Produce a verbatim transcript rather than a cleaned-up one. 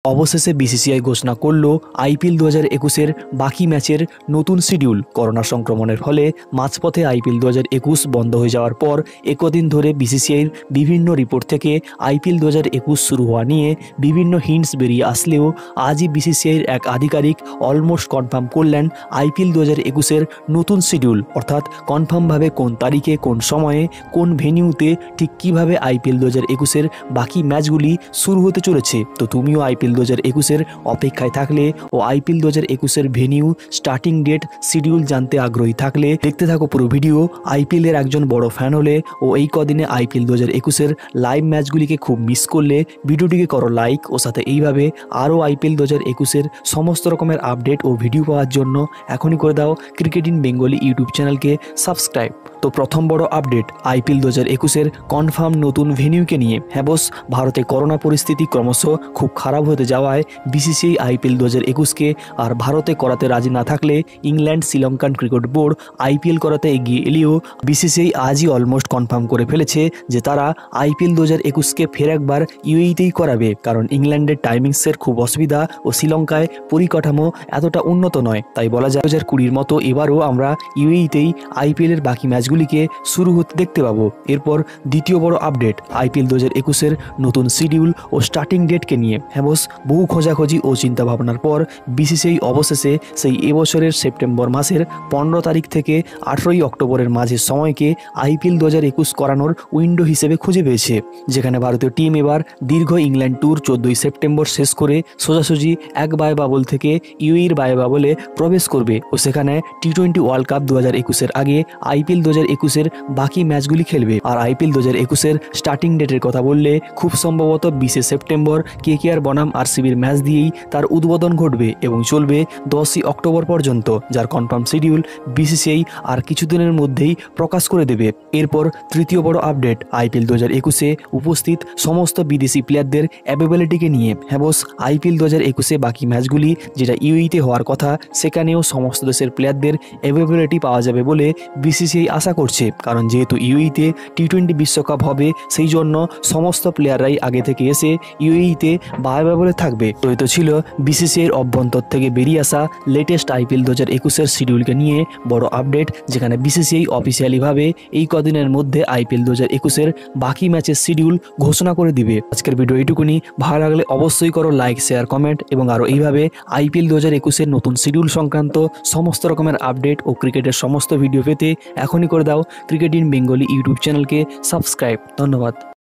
অবশেষে বিসিসিআই ঘোষণা করল আইপিএল দু হাজার একুশের বাকি ম্যাচের নতুন শিডিউল। করোনা সংক্রমণের ফলে মাঝপথে আইপিএল দু হাজার একুশ বন্ধ হয়ে যাওয়ার পর একদিন ধরে বিসিসিআইয়ের বিভিন্ন রিপোর্ট থেকে আইপিএল দু হাজার একুশ শুরু হওয়া নিয়ে বিভিন্ন হিন্টস বেরিয়ে আসলেও আজই বিসিসিআইয়ের এক আধিকারিক অলমোস্ট কনফার্ম করলেন আইপিএল দু হাজার একুশের নতুন শিডিউল, অর্থাৎ কনফার্মভাবে কোন তারিখে, কোন সময়ে, কোন ভেনিউতে, ঠিক কীভাবে আইপিএল দু হাজার একুশের বাকি ম্যাচগুলি শুরু হতে চলেছে। তো তুমিও আইপিএল দু হাজার একুশের অপেক্ষায় থাকলে ও আইপিএল দু হাজার একুশের ভেনিউ, স্টার্টিং ডেট, শিডিউল জানতে আগ্রহী থাকলে দেখতে থাকো পুরো ভিডিও। আইপিএলের একজন বড় ফ্যান হলে ও এই কদিনে আইপিএল দু হাজার একুশের লাইভ ম্যাচগুলিকে খুব মিস করলে ভিডিওটিকে করো লাইক ও সাথে এইভাবে আরও আইপিএল দু হাজার একুশের সমস্ত রকমের আপডেট ও ভিডিও পাওয়ার জন্য এখনই করে দাও ক্রিকেট ইন বেঙ্গলি ইউটিউব চ্যানেলকে সাবস্ক্রাইব। তো প্রথম বড় আপডেট আইপিএল দু হাজার একুশের কনফার্ম নতুন ভেনিউকে নিয়ে। হ্যাঁ বস, ভারতে করোনা পরিস্থিতি ক্রমশ খুব খারাপ হতে যাওয়ায় বিসিসিআই আইপিএল দু হাজার একুশকে আর ভারতে করাতে রাজি না থাকলে England Sri Lankan cricket board IPL করাতে এগিয়ে এলেও বিসিসিআই আজই অলমোস্ট কনফার্ম করে ফেলেছে যে তারা আইপিএল দু হাজার একুশকে ফের একবার ইউএইতেই করাবে, কারণ ইংল্যান্ডের টাইমিংসের খুব অসুবিধা ও শ্রীলঙ্কায় পরিকাঠামো এতটা উন্নত নয়। তাই বলা যায় দু হাজার কুড়ির মতো এবারও আমরা ইউএইতেই আইপিএলের বাকি ম্যাচগুলিকে শুরু হতে দেখতে পাবো। এরপর দ্বিতীয় বড় আপডেট আইপিএল দু হাজার একুশের নতুন শিডিউল ও স্টার্টিং ডেটকে নিয়ে। হ্যাঁ বস, বহু খোঁজাখুঁজি ও চিন্তা ভাবনার পর বিসিসিআই অবশেষে সেই এবছরের সেপ্টেম্বর মাসের পনেরো তারিখ থেকে আঠেরোই অক্টোবরের মাঝের সময়কে আইপিএল দু হাজার একুশ করানোর উইন্ডো হিসেবে খুঁজে পেয়েছে, যেখানে ভারতীয় টিম এবার দীর্ঘ ইংল্যান্ড ট্যুর চোদ্দোই সেপ্টেম্বর শেষ করে সোজাসুজি এক বাই বাবল থেকে ইউএইর বাই বাবলে প্রবেশ করবে ও সেখানে টি টোয়েন্টি ওয়ার্ল্ড কাপ দু হাজার একুশের আগে আইপিএল দু হাজার একুশের বাকি ম্যাচগুলি খেলবে। আর আইপিএল দু হাজার একুশের স্টার্টিং ডেটের কথা বললে খুব সম্ভবত বিশে সেপ্টেম্বর কেকেআর বনাম আরসিবির ম্যাচ দিয়েই তার উদ্বোধন ঘটবে এবং চলবে দশই অক্টোবর পর্যন্ত, যার কনফার্ম শিডিউল বিসিসিআই আর কিছুদিনের মধ্যেই প্রকাশ করে দেবে। এরপর তৃতীয় বড় আপডেট আইপিএল দু হাজার একুশে উপস্থিত সমস্ত বিদেশি প্লেয়ারদের অ্যাভেলেবিলিটিকে নিয়ে। হ্যাঁ বস, আইপিএল দু হাজার একুশে বাকি ম্যাচগুলি যেটা ইউএইতে হওয়ার কথা সেখানেও সমস্ত দেশের প্লেয়ারদের অ্যাভেলেবিলিটি পাওয়া যাবে বলে বিসিসিআই আশা করছে, কারণ যেহেতু ইউএইতে টি টোয়েন্টি বিশ্বকাপ হবে সেই জন্য সমস্ত প্লেয়াররাই আগে থেকে এসে ইউএইতে বাই বাবলে থাকবে। তো এটা ছিল বিসিসিআইয়ের অভ্যন্তর থেকে বেরিয়ে আসা লেটেস্ট আইপিএল দু হাজার একুশের শিডিউলকে নিয়ে বড় আপডেট, যেখানে বিসিসিআই অফিসিয়ালিভাবে এই কদিনের মধ্যে আইপিএল দু হাজার একুশের বাকি ম্যাচের শিডিউল ঘোষণা করে দিবে। আজকের ভিডিও এইটুকুনি, ভালো লাগলে অবশ্যই করো লাইক, শেয়ার, কমেন্ট এবং আরও এইভাবে আইপিএল দু হাজার একুশের নতুন শিডিউল সংক্রান্ত সমস্ত রকমের আপডেট ও ক্রিকেটের সমস্ত ভিডিও পেতে এখনই করে দাও ক্রিকেট ইন বেঙ্গলি ইউটিউব চ্যানেলকে সাবস্ক্রাইব। ধন্যবাদ।